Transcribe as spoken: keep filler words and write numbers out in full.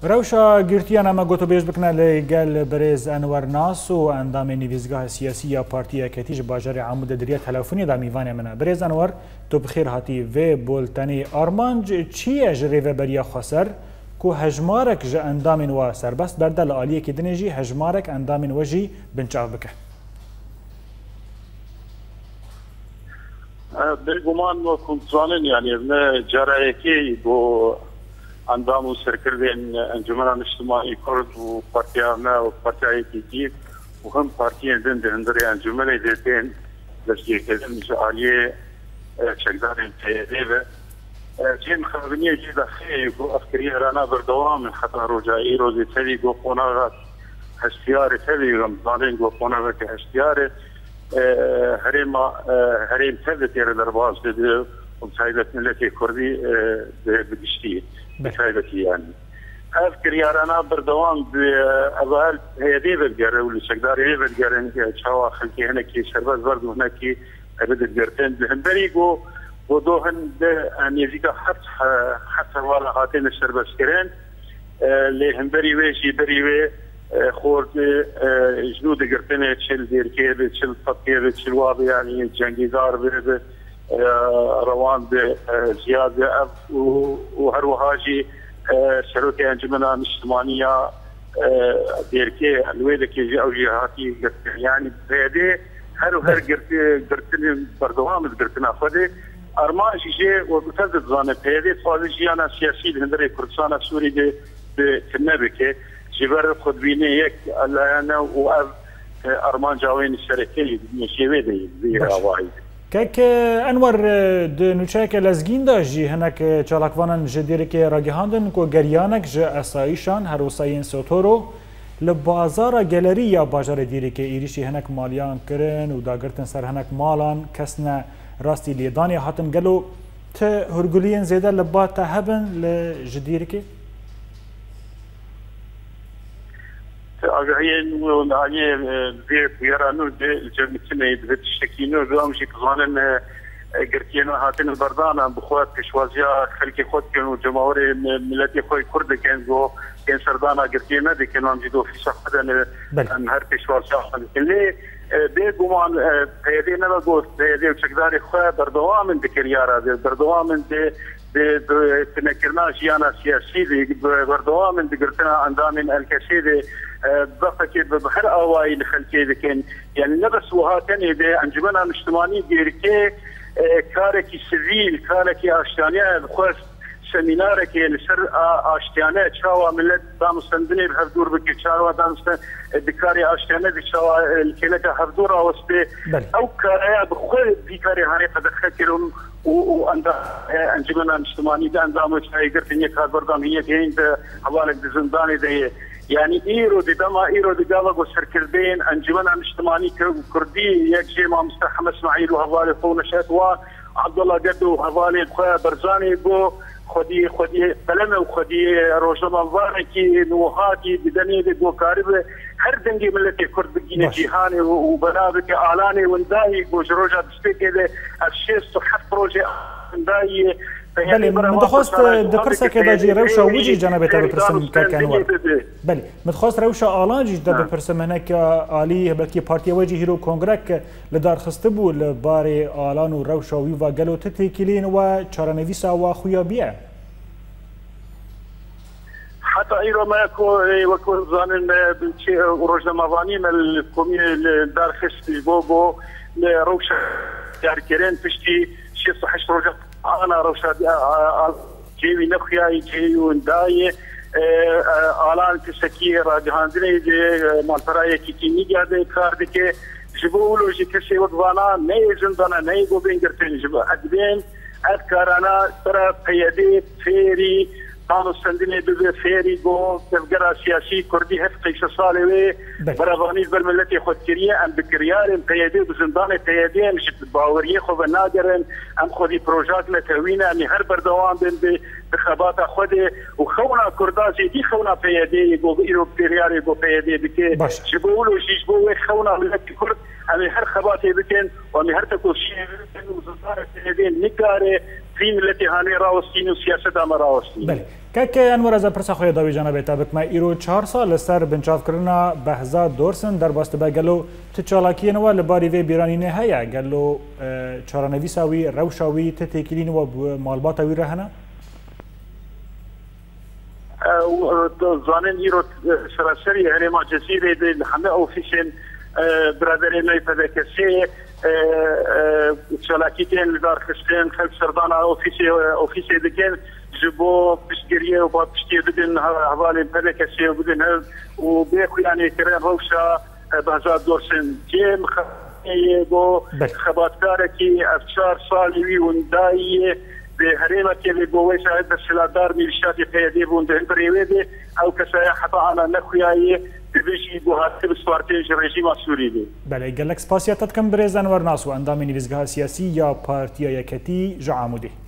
روشا گرتیان اما گوتو بیش بکنه لگل برز انور ناس و اندام نویزگاه سیاسی یا پارتی کتیج باجر عمود دریه تلفنی دا میوان منه. برز انور تو بخیر هاتی و بولتنی آرمانج چیه جری و بریا خسر کو هجمارک ج اندام و سربست برده لعالیه که دنجی هجمارک اندام و جی بنچاو بکه. بالگمان و کنترلن یعنی جرایه کی بو اندام و سرکردن انجمن اجتماعی کرد و پارتیانه و پارتیای دیگه و هم پارتیان دن دندری انجمن دیدن دستی کردن جالیه چقدر انتظار جیم خبرنیه جدا خیلی و افکاری رانا بردوام خطر رجایی روزی تری گو قناعت هستیار تری رمضان گو قناعت هستیار هریم هریم تری تیر درباز دیده ومساعدة ملتي كردي بدشتي مساعدتي يعني أذكر يا رانا بردوام بأبال هي دي بالجر واللي شقدار هي بالجر إن شاء خلكي هنا كي شربات برضو هنا كي بدت جرتين بهم بريقو ودوهن أن يزيد حتى حتى ولا هاتين الشربات كرين اللي هم بري ويشي بري وي خورد جنود جرتين تشيل دير كيف تشيل فكيف تشيل واضي يعني جنجيدار برد روان بزيادة وهروهاجي شروكي انجمنا اجتماعية ديركي الويدة كي او جهاتي يعني بهذه هرو هر قرتني بردوام قرتنا خذي ارماجي جي وبتزد زانه بهذه فاضي انا سياسي هندري كردستان سوري دي بكنبكي جبر خد بيني يك انا واب ارمان جاوين الشركه مشي ويدي زي روايد كك انور د نوچک لزگین داجی هنک چالاکوانن جدیر که راگهاندن کو گریانک ج اسایشان هر وساین سوتورو لبازار گالری یا بازار دیری که ایریشی هنک مالیان کرن و داگرتن سر هنک مالان کسنا راستی لیدانی هاتن گلو ت هرگولین زیده لبا تهبن لجدیر که آگاهی نوعی به بیارانو به جمعیت به تشکینو به آموزش قانون گرتیانو هاتن بردانم بخواد کشوازیا خلک خود کنو جمهور ملتی خوی کرد کن گو کن سردانا گرتیانه دی کنو آموزش دو فیصد خدن هر کشوازیا خلی به گمان پیاده نبود پیاده و چقدر خواه بردوام دکریاره بردوام د د تنکرنا جیانا سیاسی دی بردوام دگرتنا اندام الکشی بفكر بحر أواي لخلكي ذكين يعني نبس وهاتني ده أنجمنا الاجتماعي ديركي كاركي سيفيل كاركي أشتانية بخوص سمينارك لسر أشتانية شاوا ملت دامستندني بهفدور بكي شاوا دامستن دكاري أشتانية دي شاوا الكيلة هفدورا وسبي أو كاريا بخوص ديكاري هاني قد خكرون وأندا أنجمنا الاجتماعي ده أندامو شاي قرتني كار بردام هي كين ده حوالك دي زنداني ده يعني ايرو دي دما ايرو دي قالوا سركردين انجمن اجتماعي كردي يجي مع مستحمد اسماعيل وهوالي فونا شاتوا عبد الله قدو وهوالي خويا برزاني بو خدي خدي بلمه وخدي روجما مباركي نوهاتي بدني دي بو كاربه هر دنجي ملتي كرد بجينا جيهاني وبنابك اعلاني ونداي بوجروجا بستيكي الشيء صحف بروجي ونداي بله متخواست دپرسه که دا جی روشا وجی جنابه تا بپرسم که انور بله متخواست روشا آلان جی دا بپرسم هنک آلی بلکی پارتی وجی هیرو کنگرک لدار خسته بو لبار آلان و روشا وی و گلو تتکلین و چارنویسا و خویا بیه حتى ايرو ما وكون زانن روجنا مبانين الكومي دار خستي بوبو روشا دار كيرين تشتي شي صحش روجا أنا روشاد جيبي نخيا جيبي ونداي آلان كسكي راجهاندني مالفراي كي نيجا دي كارد كي جبولو جي كسي وقوانا ني زندانا ني بوبين قرتين جبو أدبين أذكارنا ترى قيادي فيري قانون سندني ببي فيري جو تفقرا سياسي كردي هف قيس صالوي برافانيز بالملتي خود كريه ام بكريار قيادي بزندان قيادي مش باوريه خو بنادرن ام خودي بروجات لتوينا ام هر بردوام بين بخبات خودي وخونا كرداسي دي خونا قيادي جو ايرو بكريار جو قيادي بكي جبولو جيجبو خونا ملتي كرد ام هر خباتي بكن وام هر تكو شيء وزاره قيادي نكاري في ملتي هاني راوستين وسياسة ما راوستين. بله. که انور از پرسا خوی داوی جناب تابک ما ایرو چهار سال سر بنچاف کرنا بهزاد دورسن در باست به گلو تچالاکی نوا لباری و بیرانی نه هیا گلو چارانویساوی روشاوی تتکلین و مالباتاوی رهنا. زانن ایرو سراسری هرما جزیره دل همه اوفیسین برادری نای پدکسی چالاکی تن لدار خستن خلق سردان اوفیسی اوفیسی دکن جبو بشگریه و با پشتی بدن حوالی پدکسی و بدن و بیخو یعنی کرن روشا بهزاد دورسن که مخبئه بو خباتکاره که افچار سالی وی وندایی به هرما که لبوی شاید بسلادار میلشاتی قیدی بونده بریویده او کسای حتا آنا نخویایی بيجي بوهاتي بسوارتيج رژیم سوری دی. بله گلک سپاسیاتت کم برز انور ناسو اندام نویزگاه سیاسی یا پارتیا یکتی جعامودی.